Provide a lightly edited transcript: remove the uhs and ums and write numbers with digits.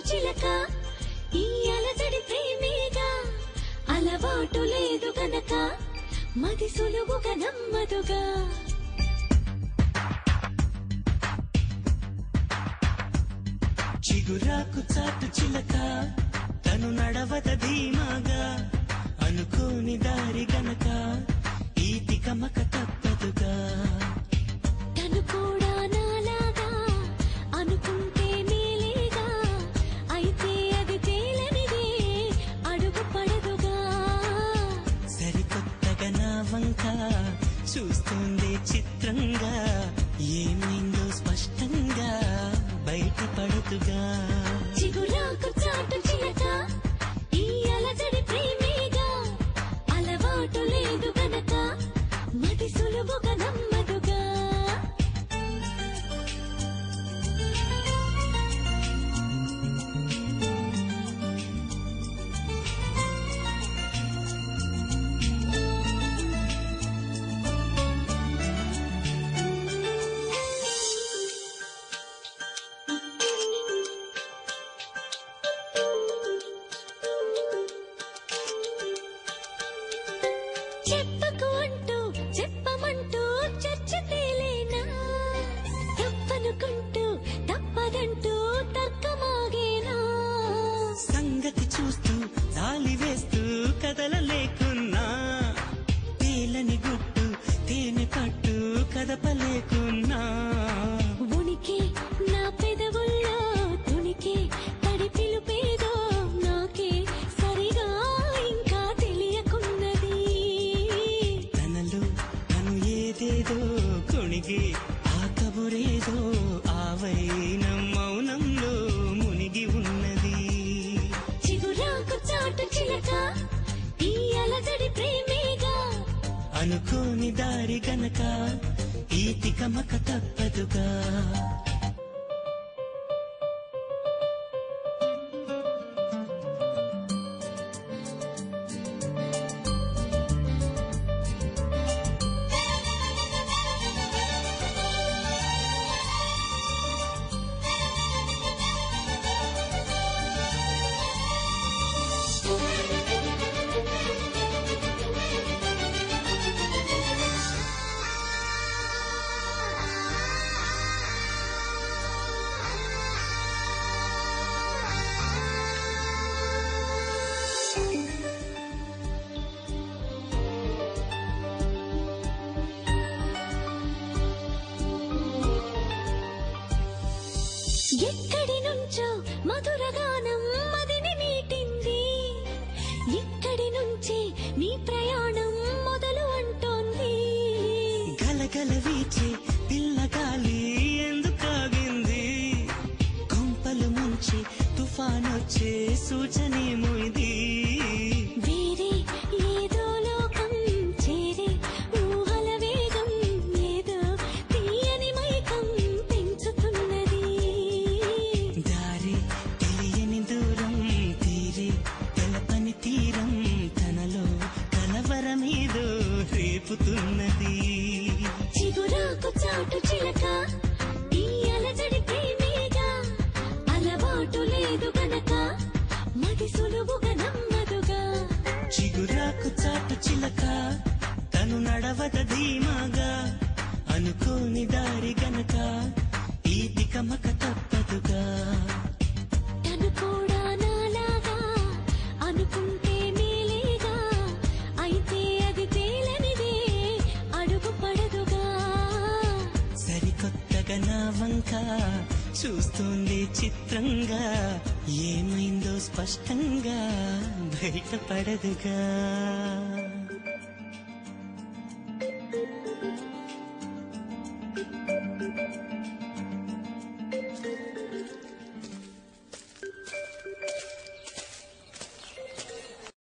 చిలక ఈ అలజడి ప్రేమేగా అలవాటు లేదు గనక మది సులువుగా నమ్మదుగా చిగురాకు చాటు చిలక తను నడవద ధీమాగా అనుకోని దారి గనక ఈ తికమక తప్పదుగా తను కూడా నాలాగా అనుకుంటే మేలేగా అయితే అది తేలనిదే అడుగు పడదుగా సరికొత్తగా నా వంక చూస్తుంది చిత్రంగా ఏమైందో స్పష్టంగా బయటపడదుగా చిగురాకు చాటు చిలక ఈ అలజడి ప్రేమేగా అలవాటు లేదు గనక మది సులువుగా నమ్మదుగా చెప్పకు అంటూ చెప్పమంటూ చర్చ తేలేనా తప్పనుకుంటూ తప్పదంటూ తర్కమాగేనా సంగతి చూస్తూ తాలి వేస్తూ కదలలేకున్నా తేలని గుట్టు తేనె పట్టు కదపలేకున్నా ఉనికి నా పెదవుల్లో తునికి తడి పిలుపేదో నాకే సరిగా ఇంకా తెలియకున్నది తనలో తను ఏదేదో కొణిగి ఆ కబురేదో ఆవైన మౌనంలో మునిగి ఉన్నది చిగురాకు చాటు చిలక ఈ అలజడి ప్రేమేగా అనుకోని దారి గనక ఈ తికమక తప్పదుగా ఎక్కడి నుంచో మధురగానం మదిని మీటింది ఇక్కడి నుంచి నీ ప్రయాణం మొదలు అంటోంది గలగల వీచే పిల్లగాలి ఎందుకాగింది కొంపలు ముంచి తుఫానొచ్చే సూచనేమో ఇది వేరే ఏదో లోకం చేరే ఊహల వేగం ఏదో తీయని మైకం పెంచుతున్నది దారి తెలియని దూరం తీరి తెలపని తీరం తనలో కలవరమేదో రేపుతున్నది చిగురాకు చాటు చిలక ఈ అలజడి ప్రేమేగా అలవాటు లేదు గనక మది సులువుగా నమ్మదుగా చిగురాకు చాటు చిలక తను నడవద ధీమాగా అనుకోని దారి గనక ఈ తికమక తప్పదుగా తను కూడా నాలాగా అనుకుంటే మేలేగా అయితే అది తేలనిదే అడుగు పడదుగా సరికొత్తగా నా వంక చూస్తుంది చిత్రంగా ఏమైందో స్పష్టంగా బయటపడదుగా